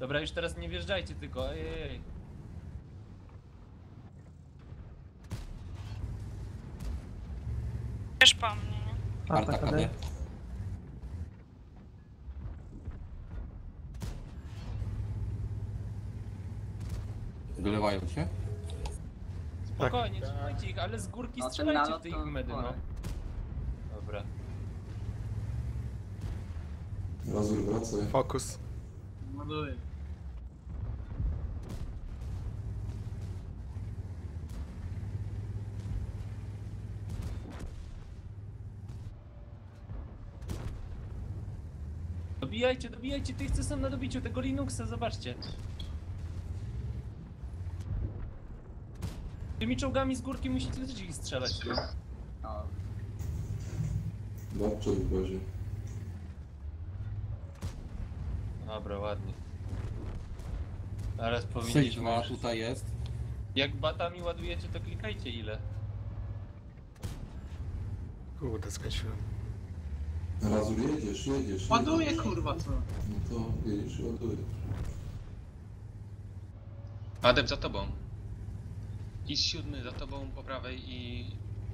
Dobra, już teraz nie wjeżdżajcie tylko, ej. Wiesz po mnie, nie? Arta KD. Wylewają się? Spokojnie, trzymajcie ich, ale z górki strzelajcie w te ich medy, no. Dobra. Razor, wracaj. Fokus. Ładuję. Dobijajcie tych, co są na dobiciu, tego Linuxa, zobaczcie. Tymi czołgami z górki musicie też ich strzelać. Babcia w bazie. Dobra, ładnie. Teraz 6-2 powinniśmy już... tutaj jest. Jak batami ładujecie, to klikajcie ile. Kurde, skręciłem. Razor, jedziesz. Ładuję, kurwa, co? No to jedziesz i ładujesz. Adem za tobą. I z 7 za tobą po prawej i...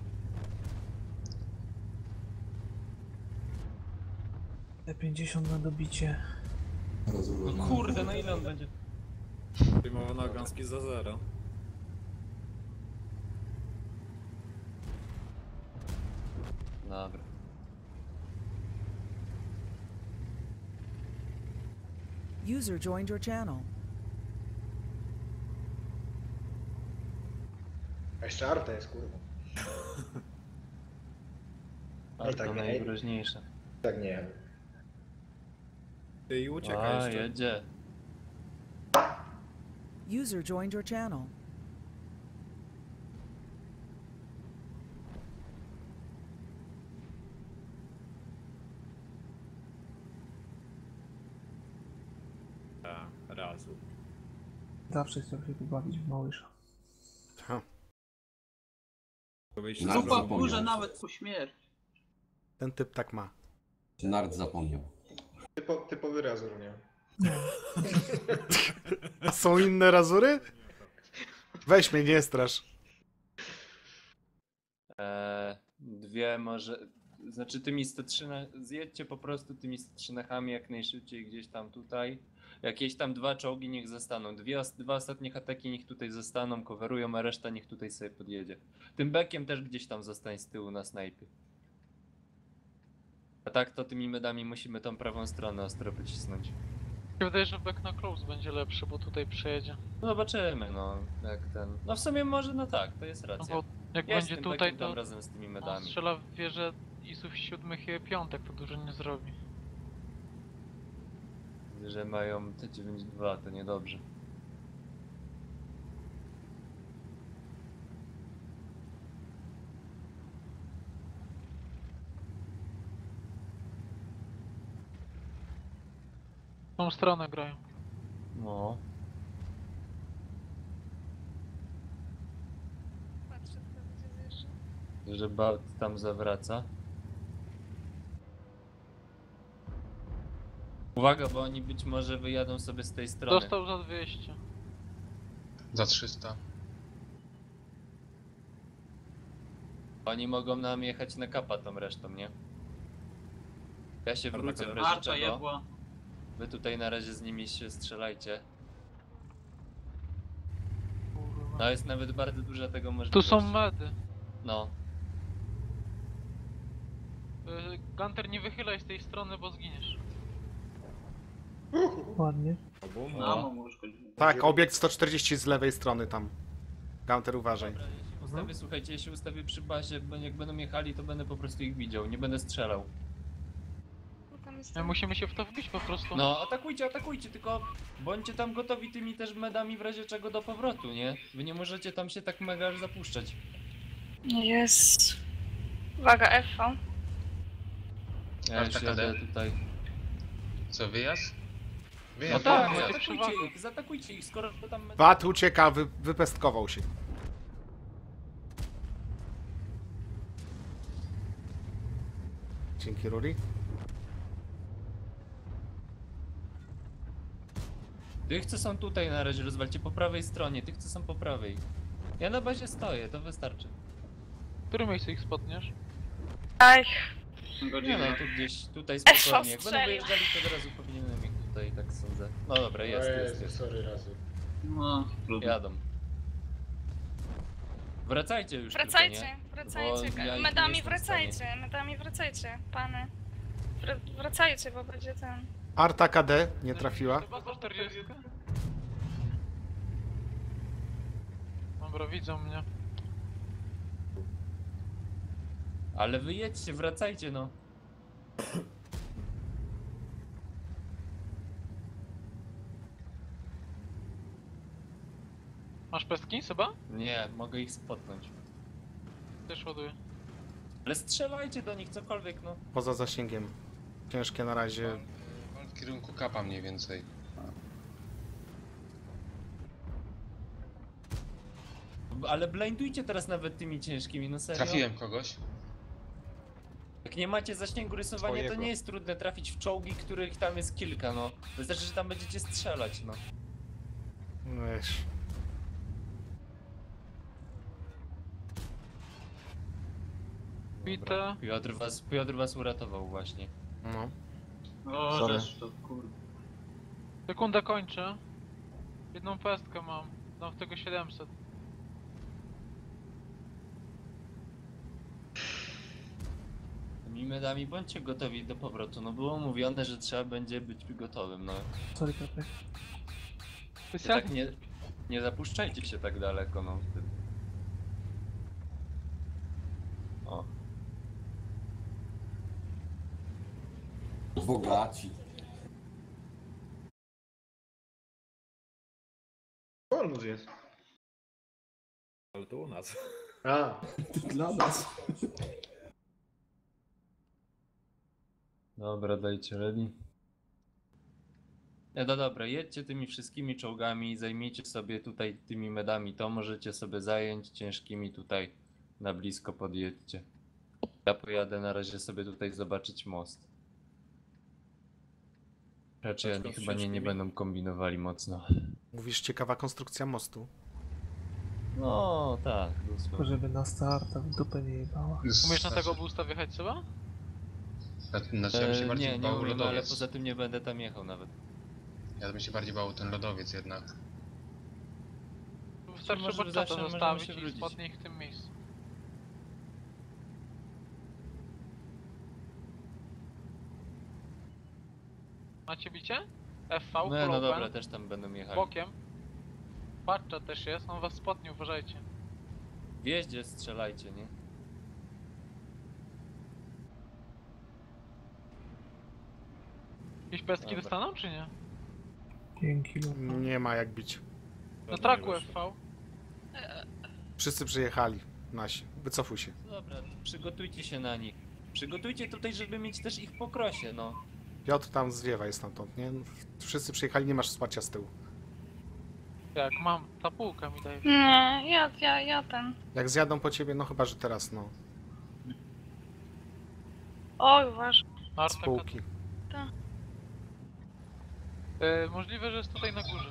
T50 na dobicie. Razor, No ładujesz. kurde, no ile on będzie? Przyjmowana gąski za 0. Dobra. User joined your channel. A jeszcze Arta jest, kurwa. Ale tak to nie. najgroźniejsze. Tak nie. Ty i ucieka A, jeszcze. jedzie. User joined your channel. Razu. Zawsze chciał się pobawić w Małysza. Zupa w górze nawet po śmierci. Ten typ tak ma. Nard zapomniał. Typowy Razor, nie? A są inne razury? Weź mnie, nie strasz. Dwie może... Znaczy tymi 103... Zjedźcie po prostu tymi 103 jak najszybciej gdzieś tam tutaj. Jakieś tam 2 czołgi niech zostaną. Dwa ostatnie ataki niech tutaj zostaną, coverują, a reszta niech tutaj sobie podjedzie. Tym bekiem też gdzieś tam zostań z tyłu na snajpie. A tak to tymi medami musimy tą prawą stronę ostro pocisnąć. Wydaje, że back na close będzie lepszy, bo tutaj przejedzie. No zobaczymy, no jak ten... No w sumie może, no tak, to jest No racja. bo jak Ja będzie z tym tutaj, bekiem to dam razem z tymi on medami. strzela w wieżę ISów 7 i 5, to dużo nie zrobi. Widzę, że mają T92, to niedobrze. W tą stronę grają. No. Że Balt tam zawraca. Uwaga, bo oni być może wyjadą sobie z tej strony. Dostał za 200. Za 300. Oni mogą nam jechać na kapa tą resztą, nie? Ja się wrócę w razie czego. Wy tutaj na razie z nimi się strzelajcie. Kurwa. No jest nawet bardzo duża tego Tu możliwość. są medy. No. Gunter, nie wychylaj z tej strony, bo zginiesz. Ładnie. No. Tak, obiekt 140 z lewej strony tam. Counter, uważaj. Dobra, ja się ustawię, słuchajcie, ja się ustawię przy bazie, bo jak będą jechali, to będę po prostu ich widział, nie będę strzelał. My musimy się w to wbić po prostu. No, atakujcie, tylko bądźcie tam gotowi tymi też medami w razie czego do powrotu, nie? Wy nie możecie tam się tak mega aż zapuszczać. Jest. Uwaga, FV. Ja już Arta jadę KD. tutaj. Co, wyjazd? No Wyjazd. tak, wyjazd. zaatakujcie ich, skoro to tam... Bat ucieka, wypestkował się. Dzięki, Ruri. Tych, co są tutaj na razie rozwalcie po prawej stronie, tych, co są po prawej. Ja na bazie stoję, to wystarczy. W którym miejscu ich spotniesz? Aj, Nie no, tu gdzieś, tutaj F spokojnie. Jak będą strzelił. wyjeżdżali, to od razu powinienem ich tutaj, tak sądzę. No dobra, jest. Sorry razu. No, trudno. Jadą. Wracajcie już wracajcie, tylko, nie? wracajcie. Bo ja ich nie Medami jestem w stanie. wracajcie, medami wracajcie, pany. Wracajcie, bo będzie ten... Arta KD nie trafiła. Chyba 140. Dobra, widzą mnie. Ale wyjedźcie, wracajcie no. Masz pestki, Seba? Nie, mogę ich spotnąć. Też ładuję. Ale strzelajcie do nich, cokolwiek no. Poza zasięgiem. Ciężkie na razie. On w kierunku kapa mniej więcej. Ale blindujcie teraz nawet tymi ciężkimi, no serio. Trafiłem kogoś. Jak nie macie zasięgu rysowania, to Twojego. nie jest trudne trafić w czołgi, których tam jest kilka, no. Wystarczy, że tam będziecie strzelać, no. Weź. Bite. Piotr was uratował właśnie. No. O, Sorry. żeż to kurde. Sekundę kończę. Jedną pestkę mam. Dam w tego 700. Tymi medami bądźcie gotowi do powrotu, no było mówione, że trzeba będzie być gotowym, no. Sorry, Piotrek. Tak nie zapuszczajcie się tak daleko, no. Wtedy. O. Bogaci. Kolmus jest. Ale to u nas. A, Dla nas. Dobra, dajcie ready. No dobra, jedźcie tymi wszystkimi czołgami, zajmijcie sobie tutaj tymi medami, to możecie sobie zająć ciężkimi tutaj na blisko podjedźcie. Ja pojadę na razie sobie tutaj zobaczyć most. Raczej oni chyba nie będą kombinowali mocno. Mówisz, ciekawa konstrukcja mostu. No tak, Tylko dosłownie. żeby na starta w dupę nie jebała. Umiesz na tego boosta wjechać, Seba? Znaczy ja bym się bardziej Nie bał umiem, ale lodowiec. poza tym nie będę tam jechał nawet. Ja bym się bardziej bał ten lodowiec jednak. Wystarczy Może boczata zawsze możemy zostawić się i wrócić. spotnie ich w tym miejscu. Macie bicie? FV, No, full no open, dobra, też tam będą jechali. bokiem. Batchat też jest, on was spotnie, uważajcie. W jeździe strzelajcie, nie? Jakieś pestki Dobra. dostaną, czy nie? Dzięki, Luka. Nie ma jak bić. Na traku FV. Wszyscy przyjechali. Nasi. Wycofuj się. Dobra, przygotujcie się na nich. Przygotujcie tutaj, żeby mieć też ich po krosie, no. Piotr tam zwiewa jest stamtąd, nie? Wszyscy przyjechali, nie masz wsparcia z tyłu. Jak mam, ta półka mi daje. Nie, ja ten... Jak zjadą po ciebie, no chyba, że teraz, no. Oj, uważaj. Z Arta, półki. możliwe, że jest tutaj na górze.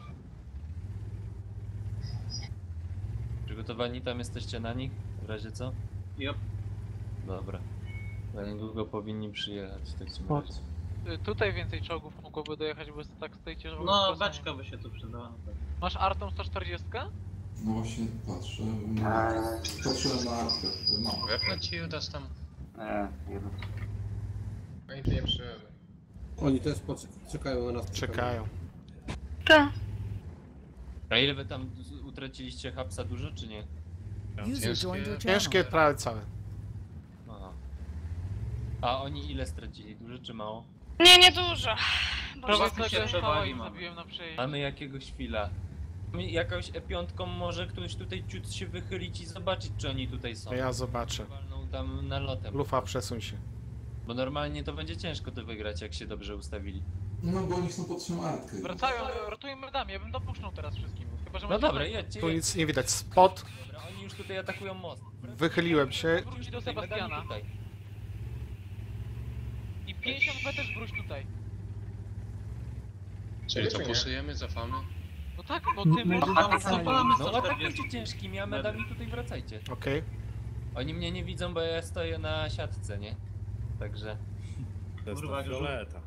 Przygotowani tam jesteście na nich? W razie co? Yep. Dobra. Za niedługo powinni przyjechać w takim Spot. razie. Tutaj więcej czołgów mogłoby dojechać, bo tak stoicie, że w ogóle No, prosto nie- beczka by się tu przydała. Masz Artą 140? No właśnie patrzę. Patrzyłem na artę. Mam. Wepnąć ci Judas tam. Nie wiem. oni tu nie przyjemy. Oni też czekają na nas. Czekają. Ta. A ile wy tam utraciliście hapsa dużo, czy nie? User joined your channel. Ciężkie, prawie całe. Aha. A oni ile stracili? Dużo czy mało? Nie dużo. Prawie Właśnie tego się FV przewagi ich mamy. zabiłem na przejeździe. Mamy jakiegoś chwila. Jakąś E5 może ktoś tutaj ciut się wychylić i zobaczyć, czy oni tutaj są. Ja zobaczę. Walną tam nalotem. Lufa, przesuń się. Bo normalnie to będzie ciężko to wygrać, jak się dobrze ustawili. No bo oni chcą potrzymać artkę. Wracają, rotują medami, ja bym dopuszczał teraz wszystkim. Chyba, że No macie dobra, broń. jedźcie, Tu jedźcie. nic nie widać. Spot. Dobra, oni już tutaj atakują most. Wychyliłem się. Wróć do Tutaj, medami Sebastiana. tutaj. I 50 B też wróć tutaj. Czyli co, Nie. puszujemy, cofamy? No tak, no ty my No atakujcie ciężkimi, a medami tutaj wracajcie. Okej. Oni mnie nie widzą, bo ja stoję na siatce, nie? Także... To jest to fioleta.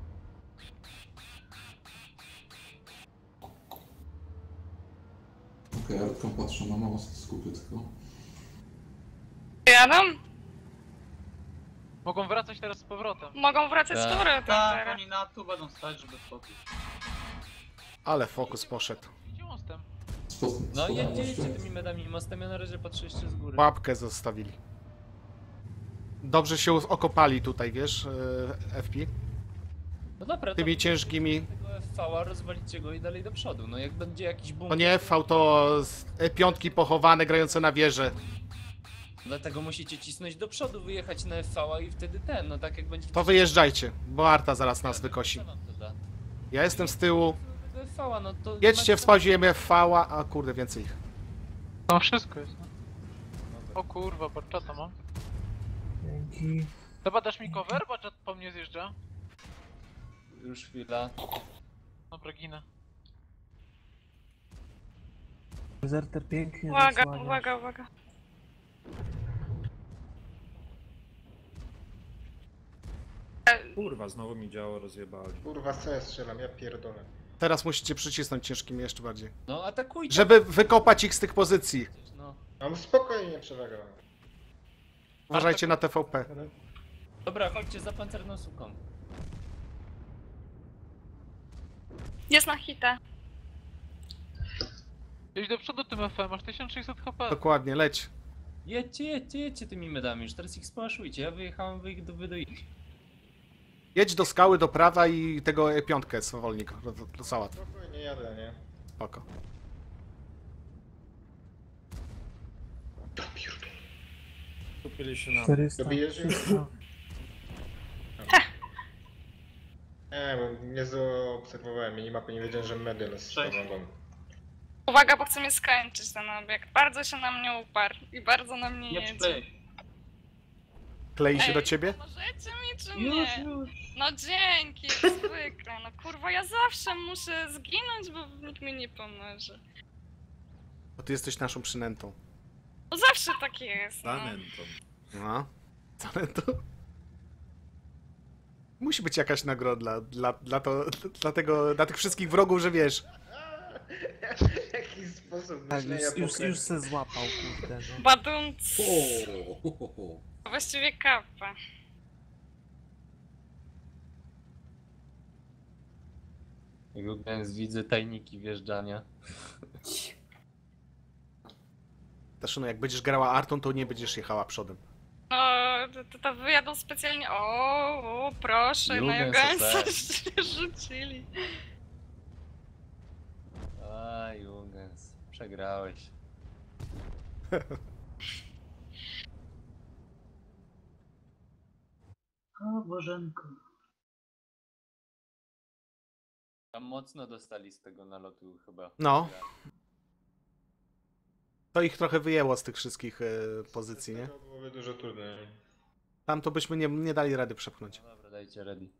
Okej, Artka patrzę na most, skupię tylko. Jadą? mogą wracać teraz z powrotem. Mogą wracać z Tak. powrotem teraz. Oni na tu będą stać, żeby spokój. Ale fokus poszedł. Gdzie mostem? No jedźcie tymi medami mostem, ja na razie patrzę jeszcze z góry. Łapkę zostawili. Dobrze się okopali tutaj, wiesz, FP. No dobra, Tymi to ciężkimi. tego FV-a rozwalicie go i dalej do przodu. No jak będzie jakiś bunkier... To nie FV, to piątki pochowane, grające na wieży. Dlatego musicie cisnąć do przodu, wyjechać na FV-a i wtedy no tak jak będzie... To wyjeżdżajcie, bo Arta zaraz nas wykosi. Co wam to da? Ja jestem z tyłu. Do FV-a, no to... Jedźcie, wspałdziłem FV-a, a kurde, więcej ich. Tam wszystko jest. No. O kurwa, barczata mam. Dzięki. Chyba dasz mi cover? Barczat po mnie zjeżdża. Już chwila. Dobra, ginę. Zerter pięknie Uwaga, zasłania. uwaga, uwaga. Kurwa, znowu mi działo rozjebali. Kurwa, co ja strzelam, ja pierdolę. Teraz musicie przycisnąć ciężkimi jeszcze bardziej. No atakujcie! Żeby wykopać ich z tych pozycji. No. Mam spokojnie przewagę. Uważajcie na TVP. Dobra, chodźcie za pancerną suką. Jest na hita. Jedź do przodu tym FM, masz 1600 HP. Dokładnie, leć. Jedźcie tymi medami, już teraz ich spałaszujcie. Ja wyjechałem, wy do ich. Jedź do skały, do prawa i tego piątkę swawolnik załatw. Spokojnie jadę, nie? Spoko. Kupili się na... 400. Dobijesz już? 300. Nie, bo nie zaobserwowałem minimapy, nie wiedziałem, że medy nas pomogą. Uwaga, bo chce mnie skończyć ten obiekt. Bardzo się na mnie uparł i bardzo na mnie Nie jedzie. przyklej. Klei się do ciebie? Pomożecie mi czy nie? No dzięki, jak zwykle. No kurwa, ja zawsze muszę zginąć, bo nikt mi nie pomoże. Bo ty jesteś naszą przynętą. No zawsze tak jest, no. Zanętą. No. Co to? Musi być jakaś nagroda dla tych wszystkich wrogów, że wiesz. Jaki sposób Tak, myślenia już se złapał, kurde. No. Badumc. Właściwie kapa. Więc widzę tajniki wjeżdżania. Taszyno, jak będziesz grała Artą, to nie będziesz jechała przodem. No, to wyjadą specjalnie. O, proszę, na Jugensa się rzucili. A, Jugens, przegrałeś. O Bożenko. Tam mocno dostali z tego nalotu chyba. No. To ich trochę wyjęło z tych wszystkich pozycji, nie? To byłoby dużo trudniej. Tam to byśmy nie dali rady przepchnąć. No dobra, dajcie ready.